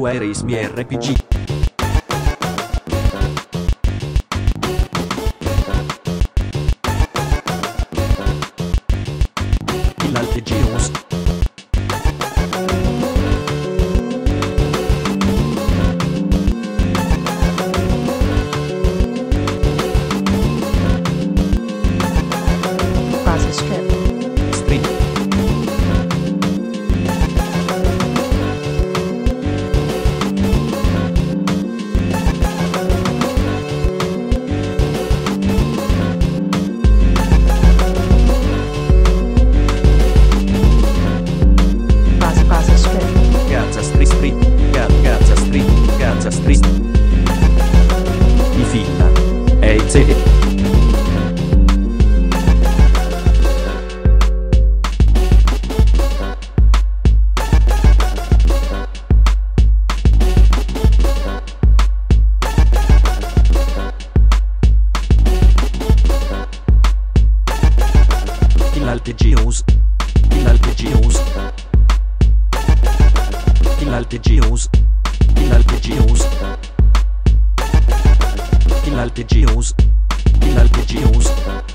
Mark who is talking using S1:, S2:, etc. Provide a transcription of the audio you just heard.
S1: Aerismi RPG. L'Altegius.
S2: Base strip.
S1: Strip.
S2: Base strip.
S1: Gazza Street. Gazza Street. Gazza Street. I filla. Eize. L'Altegius. L'Altegius. L'Altegius. L'Altegius. L'Altegius. L'Altegius.